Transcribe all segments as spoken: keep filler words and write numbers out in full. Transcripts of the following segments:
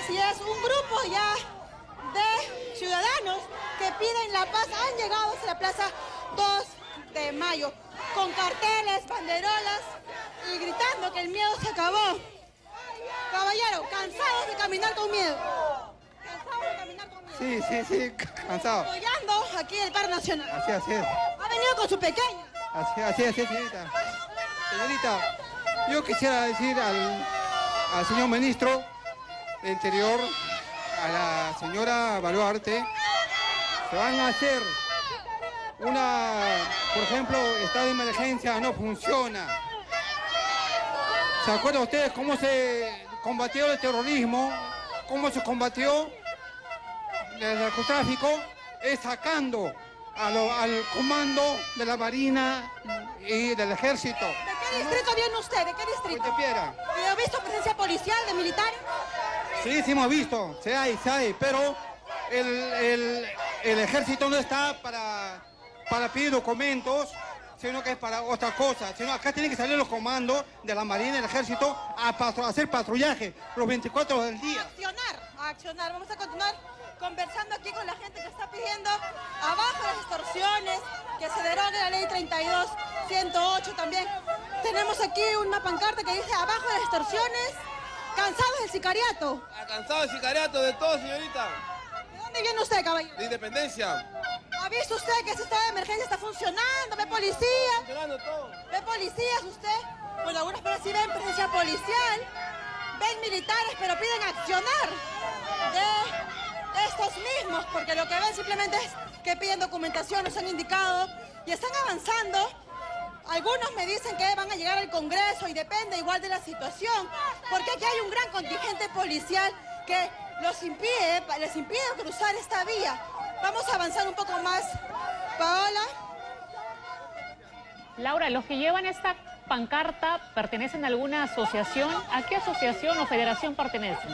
así es, un grupo ya de ciudadanos que piden la paz han llegado hasta la plaza dos de mayo con carteles, banderolas y gritando que el miedo se acabó. Caballero, ¿cansados de caminar con miedo? ¿Cansados de caminar con miedo? Sí, sí, sí, cansado. Apoyando aquí el Parque Nacional. Así, así es. Ha venido con su pequeña. Así, así es, señorita. Señorita, yo quisiera decir al, al señor ministro de Interior, a la señora Baluarte, se van a hacer una, por ejemplo, estado de emergencia no funciona. ¿Se acuerdan ustedes cómo se combatió el terrorismo? ¿Cómo se combatió el narcotráfico? Es sacando a lo, al comando de la Marina y del Ejército. ¿De qué distrito viene usted? ¿De qué distrito? Puentepiedra. ¿Y ha visto presencia policial, de militares? Sí, sí hemos visto, se hay, se hay, pero el, el, el ejército no está para, para pedir documentos, sino que es para otra cosa. Sino acá tienen que salir los comandos de la Marina y el Ejército a, patru a hacer patrullaje los veinticuatro horas del día. A accionar, a accionar. Vamos a continuar conversando aquí con la gente que está pidiendo abajo las extorsiones, que se derogue la ley treinta y dos ciento ocho también. Tenemos aquí una pancarta que dice abajo las extorsiones. ¿Cansados del sicariato? Cansado del sicariato, de todo, señorita. ¿De dónde viene usted, caballero? De Independencia. ¿Ha visto usted que ese estado de emergencia está funcionando? ¿Ve policías? Funcionando todo. ¿Ve policías usted? Bueno, algunas personas sí ven presencia policial, ven militares, pero piden accionar de estos mismos, porque lo que ven simplemente es que piden documentación, nos han indicado, y están avanzando. Algunos me dicen que van a llegar al Congreso y depende igual de la situación, porque aquí hay un gran contingente policial que los impide, les impide cruzar esta vía. Vamos a avanzar un poco más. Paola. Laura, los que llevan esta pancarta pertenecen a alguna asociación. ¿A qué asociación o federación pertenecen?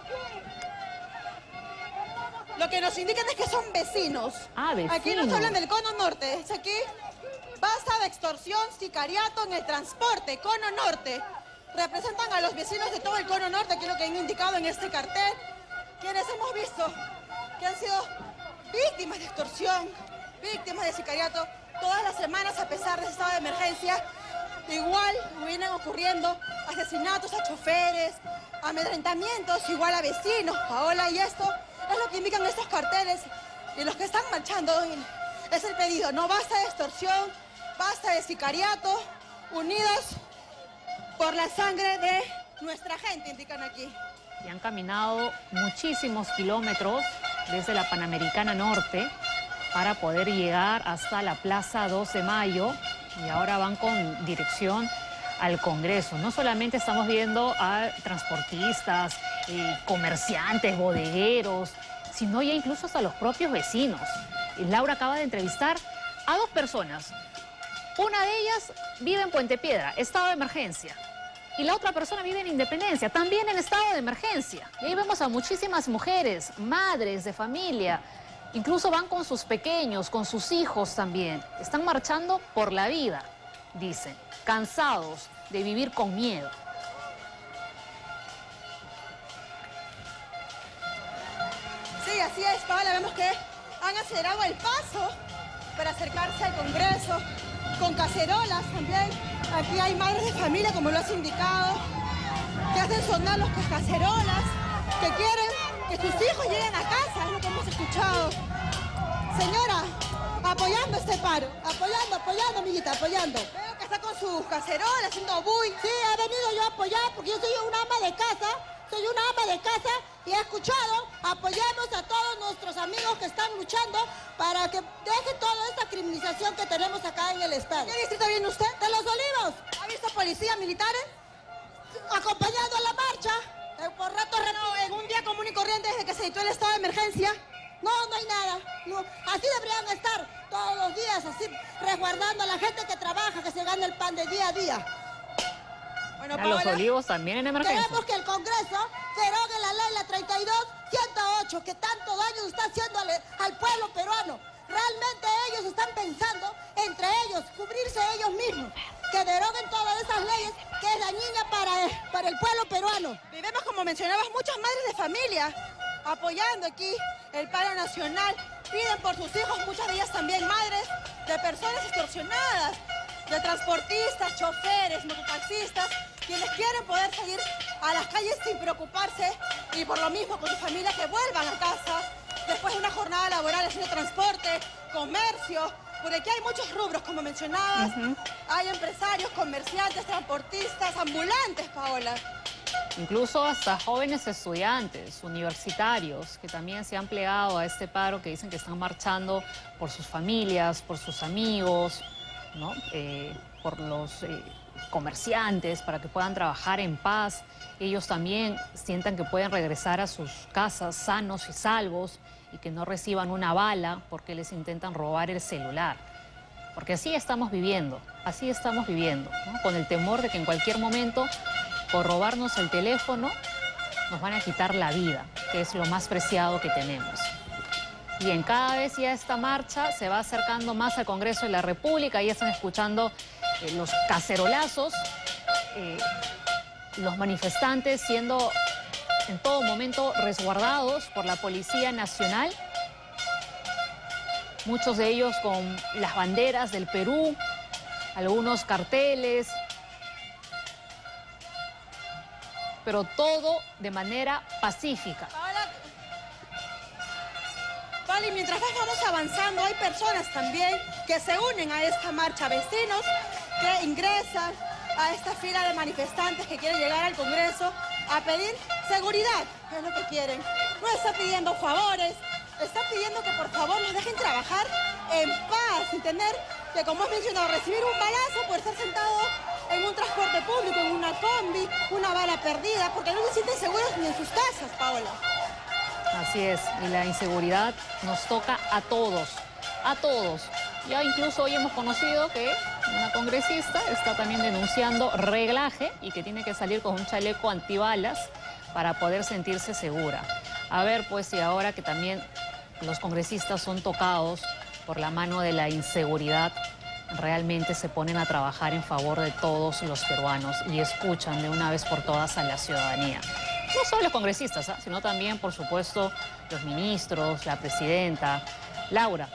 Lo que nos indican es que son vecinos. Ah, vecinos. Aquí nos hablan del Cono Norte. Es aquí. Basta de extorsión, sicariato en el transporte, Cono Norte. Representan a los vecinos de todo el Cono Norte, que es lo que han indicado en este cartel, quienes hemos visto que han sido víctimas de extorsión, víctimas de sicariato, todas las semanas a pesar de ese estado de emergencia. Igual vienen ocurriendo asesinatos a choferes, amedrentamientos, igual a vecinos, Paola, y esto es lo que indican estos carteles. Y los que están marchando es el pedido, no basta de extorsión, basta de sicariato, unidos por la sangre de nuestra gente, indican aquí. Y han caminado muchísimos kilómetros desde la Panamericana Norte para poder llegar hasta la Plaza dos de mayo y ahora van con dirección al Congreso. No solamente estamos viendo a transportistas, eh, comerciantes, bodegueros, sino ya incluso hasta los propios vecinos. Y Laura acaba de entrevistar a dos personas. Una de ellas vive en Puentepiedra, estado de emergencia. Y la otra persona vive en Independencia, también en estado de emergencia. Y ahí vemos a muchísimas mujeres, madres de familia. Incluso van con sus pequeños, con sus hijos también. Están marchando por la vida, dicen, cansados de vivir con miedo. Sí, así es, Paola. Vemos que han acelerado el paso para acercarse al Congreso, con cacerolas también. Aquí hay madres de familia, como lo has indicado, que hacen sonar los cacerolas, que quieren que sus hijos lleguen a casa, es lo que hemos escuchado. Señora, apoyando este paro, apoyando, apoyando, amiguita, apoyando. Veo que está con sus cacerolas, haciendo buy. Sí, he venido yo a apoyar porque yo soy una ama de casa, soy una ama de casa y he escuchado, apoyamos a todos nuestros amigos que están luchando para que dejen toda esta criminalización que tenemos acá en el estado. ¿Qué distrito viene usted? De Los Olivos. ¿Ha visto policías militares? Acompañando a la marcha. Eh, por rato, no, en un día común y corriente desde que se dictó el estado de emergencia. No, no hay nada. No. Así deberían estar todos los días, así resguardando a la gente que trabaja, que se gana el pan de día a día. Bueno, A Los Olivos también en emergencia. Queremos que el Congreso derogue la ley, la treinta y dos ciento ocho, que tanto daño está haciendo al, al pueblo peruano. Realmente ellos están pensando entre ellos, cubrirse ellos mismos. que deroguen todas esas leyes que es dañina para, para el pueblo peruano. Vivimos, como mencionabas, muchas madres de familia apoyando aquí el paro nacional. Piden por sus hijos, muchas de ellas también madres de personas extorsionadas, de transportistas, choferes, mototaxistas, quienes quieren poder salir a las calles sin preocuparse y por lo mismo con su familia que vuelvan a casa después de una jornada laboral haciendo transporte, comercio, porque aquí hay muchos rubros, como mencionabas. Uh-huh. Hay empresarios, comerciantes, transportistas, ambulantes, Paola. Incluso hasta jóvenes estudiantes, universitarios, que también se han plegado a este paro, que dicen que están marchando por sus familias, por sus amigos, ¿no? Eh, por los eh, comerciantes, para que puedan trabajar en paz. Ellos también sientan que pueden regresar a sus casas sanos y salvos y que no reciban una bala porque les intentan robar el celular. Porque así estamos viviendo, así estamos viviendo, ¿no? Con el temor de que en cualquier momento, por robarnos el teléfono, nos van a quitar la vida, que es lo más preciado que tenemos. Bien, cada vez ya esta marcha se va acercando más al Congreso de la República, ya están escuchando eh, los cacerolazos, eh, los manifestantes siendo en todo momento resguardados por la Policía Nacional, muchos de ellos con las banderas del Perú, algunos carteles, pero todo de manera pacífica. Vale, y mientras vamos avanzando, hay personas también que se unen a esta marcha, vecinos que ingresan a esta fila de manifestantes que quieren llegar al Congreso a pedir seguridad, que es lo que quieren. No está pidiendo favores, está pidiendo que por favor nos dejen trabajar en paz, sin tener que, como has mencionado, recibir un balazo por estar sentado en un transporte público, en una combi, una bala perdida, porque no se sienten seguros ni en sus casas, Paola. Así es, y la inseguridad nos toca a todos, a todos. Ya incluso hoy hemos conocido que una congresista está también denunciando reglaje y que tiene que salir con un chaleco antibalas para poder sentirse segura. A ver, pues, si ahora que también los congresistas son tocados por la mano de la inseguridad, realmente se ponen a trabajar en favor de todos los peruanos y escuchan de una vez por todas a la ciudadanía. No solo los congresistas, ¿eh? sino también, por supuesto, los ministros, la presidenta. Laura.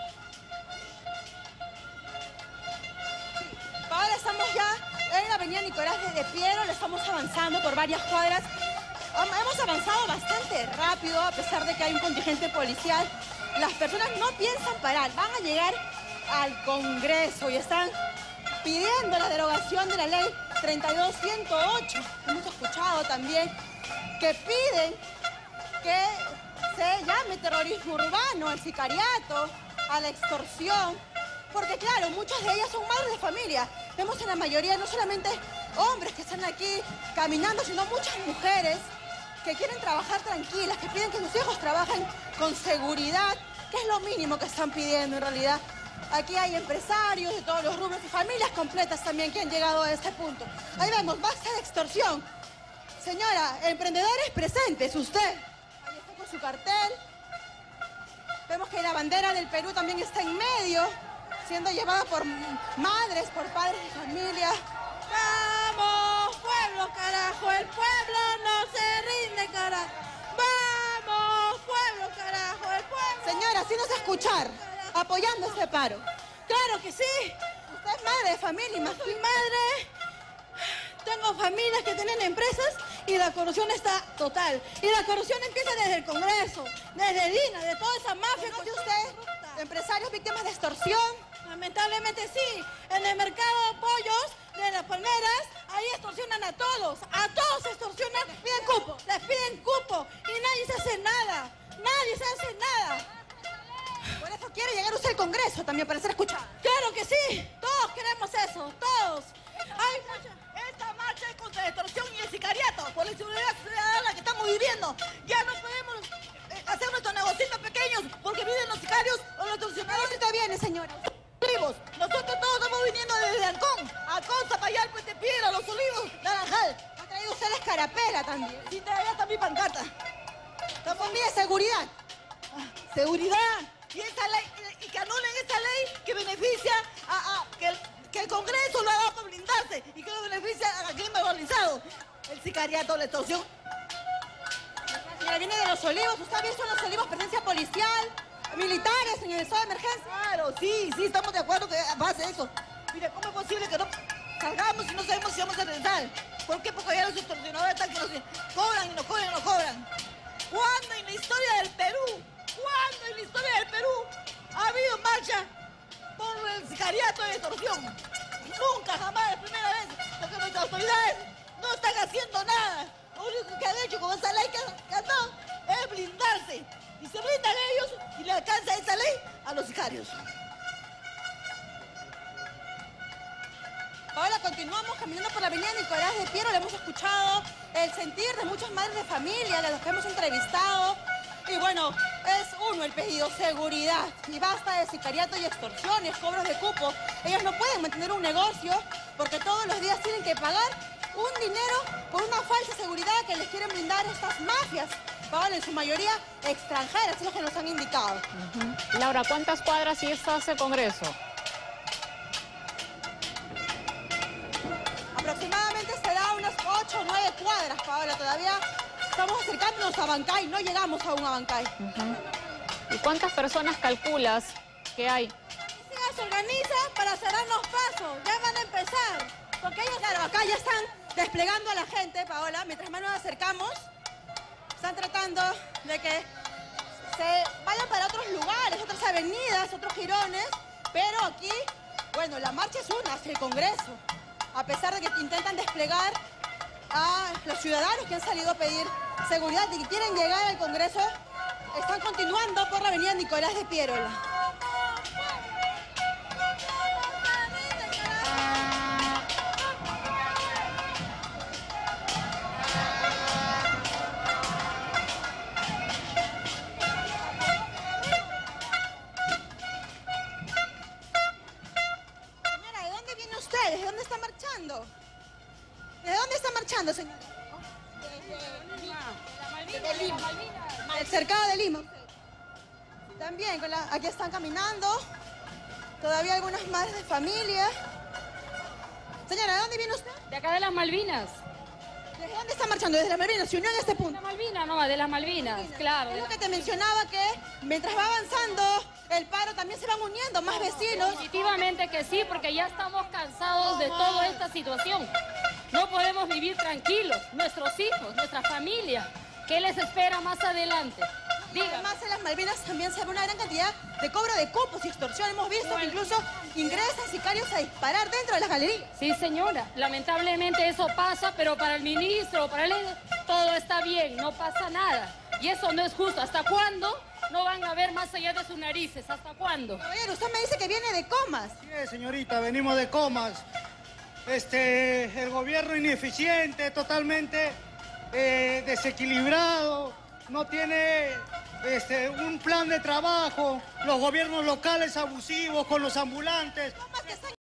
Ahora estamos ya en la avenida Nicolás de Piero, le estamos avanzando por varias cuadras. Hemos avanzado bastante rápido, a pesar de que hay un contingente policial. Las personas no piensan parar, van a llegar al Congreso y están pidiendo la derogación de la ley treinta y dos ciento ocho. Hemos escuchado también que piden que se llame terrorismo urbano, al sicariato, a la extorsión, porque claro, muchas de ellas son madres de familia. Vemos en la mayoría no solamente hombres que están aquí caminando, sino muchas mujeres que quieren trabajar tranquilas, que piden que sus hijos trabajen con seguridad, que es lo mínimo que están pidiendo en realidad. Aquí hay empresarios de todos los rubros y familias completas también que han llegado a este punto. Ahí vemos, basta de extorsión. Señora, emprendedores presentes, usted. Ahí está con su cartel. Vemos que la bandera del Perú también está en medio, siendo llevada por madres, por padres de familia. ¡Vamos, pueblo, carajo! ¡El pueblo no se rinde, carajo! ¡Vamos, pueblo, carajo! ¡El pueblo! Señora, sí nos va a escuchar, apoyando este paro. ¡Claro que sí! Usted es madre de familia, más soy madre. Tengo familias que tienen empresas y la corrupción está total. Y la corrupción empieza desde el Congreso, desde DINA, de toda esa mafia. ¿Conoce usted empresarios víctimas de extorsión? Lamentablemente sí. En el mercado de pollos de las palmeras, ahí extorsionan a todos. A todos extorsionan. Les piden cupo. Les piden cupo. Y nadie se hace nada. Nadie se hace nada. Por eso quiere llegar usted al Congreso también para ser escuchado. ¡Claro que sí! Todos queremos eso. Todos. Hay mucha... Esta marcha es contra la extorsión y el sicariato, por la inseguridad ciudadana que estamos viviendo. Ya no podemos eh, hacer nuestros negocios pequeños porque viven los sicarios o los extorsionadores. ¿Dónde te viene, señora? Olivos. Nosotros todos estamos viniendo desde Ancón, Ancón, Zapallar, Puente Piedra, Los Olivos, Naranjal. Ha traído usted la escarapela también. Sí, de allá está mi pancarta. Estamos en vía de seguridad. Seguridad. Y esa ley, y que anulen esa ley que beneficia a, a que que el Congreso lo ha dado para blindarse y que lo beneficia a crimen organizado. El sicariato, la extorsión. Señora, viene de Los Olivos. ¿Usted ha visto en Los Olivos presencia policial, militares en el estado de emergencia? Claro, sí, sí, estamos de acuerdo que pase eso. Mire, ¿cómo es posible que no salgamos y no sabemos si vamos a regresar? ¿Por qué? Porque ya los extorsionadores están que nos cobran y nos cobran y nos cobran. ¿Cuándo en la historia del Perú, cuándo en la historia del Perú ha habido marcha por el sicariato de extorsión? Nunca, jamás, es primera vez, porque nuestras autoridades no están haciendo nada. Lo único que han hecho con esa ley que han dado es blindarse. Y se blindan ellos y le alcanza esa ley a los sicarios. Paola, continuamos caminando por la avenida Nicolás de Piero. Le hemos escuchado el sentir de muchas madres de familia, de los que hemos entrevistado. Y bueno, es uno el pedido, seguridad. Y basta de sicariato y extorsiones, cobros de cupo. Ellos no pueden mantener un negocio porque todos los días tienen que pagar un dinero por una falsa seguridad que les quieren brindar estas mafias. Paola, en su mayoría extranjeras, es lo que nos han indicado. Uh-huh. Laura, ¿cuántas cuadras y está ese Congreso? Aproximadamente será unas ocho o nueve cuadras, Paola. Todavía estamos acercándonos a Abancay, no llegamos aún a Abancay. Uh-huh. ¿Y cuántas personas calculas que hay? Se organiza para cerrarnos pasos, ya van a empezar. Porque ellos, claro, acá ya están desplegando a la gente, Paola, mientras más nos acercamos, están tratando de que se vayan para otros lugares, otras avenidas, otros jirones, pero aquí, bueno, la marcha es una, hacia el Congreso. A pesar de que intentan desplegar a los ciudadanos que han salido a pedir seguridad y que quieren llegar al Congreso, están continuando por la avenida Nicolás de Piérola. Señora, ¿de dónde viene usted? ¿De dónde está marchando? ¿De dónde está marchando, señora? De Lima. El cercado de Lima. También, con la, aquí están caminando. Todavía algunas madres de familia. Señora, ¿de dónde viene usted? De acá de las Malvinas. ¿Desde dónde está marchando? ¿Desde las Malvinas? ¿Se unió en este De punto? las Malvinas, no, de las Malvinas, claro. Es lo que te mencionaba, que mientras va avanzando el paro también se van uniendo más vecinos. Definitivamente que sí, porque ya estamos cansados de toda esta situación. No podemos vivir tranquilos, nuestros hijos, nuestra familia. ¿Qué les espera más adelante? Dígame. Además, en las Malvinas también se ve una gran cantidad de cobro de cupos y extorsión. Hemos visto que incluso ingresan sicarios a disparar dentro de las galerías. Sí, señora. Lamentablemente eso pasa, pero para el ministro, para él, todo está bien, no pasa nada. Y eso no es justo. ¿Hasta cuándo no van a ver más allá de sus narices? ¿Hasta cuándo? Caballero, usted me dice que viene de Comas. Sí, señorita, venimos de Comas. Este, el gobierno ineficiente, totalmente eh, desequilibrado, no tiene este, un plan de trabajo, los gobiernos locales abusivos con los ambulantes. Comas que están